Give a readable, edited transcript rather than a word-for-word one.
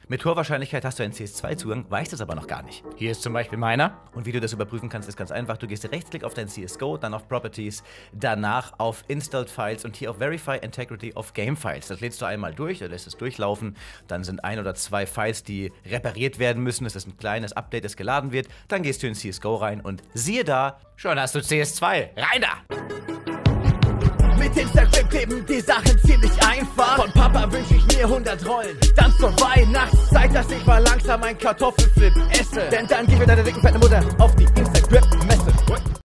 Mit hoher Wahrscheinlichkeit hast du einen CS2-Zugang, weißt es aber noch gar nicht. Hier ist zum Beispiel meiner. Und wie du das überprüfen kannst, ist ganz einfach. Du gehst rechtsklick auf dein CSGO, dann auf Properties, danach auf Installed Files und hier auf Verify Integrity of Game Files. Das lädst du einmal durch, du lässt es durchlaufen. Dann sind 1 oder 2 Files, die repariert werden müssen. Das ist ein kleines Update, das geladen wird. Dann gehst du in CSGO rein und siehe da, schon hast du CS2. Rein da! Mit Instagram kleben die Sachen ziemlich einfach. Von Papa wünsch ich mir 100 Rollen. Dann zur Weihnachtszeit, dass ich mal langsam ein Kartoffelflip esse. Denn dann gib mir deine dicken, fette Mutter auf die Instagram.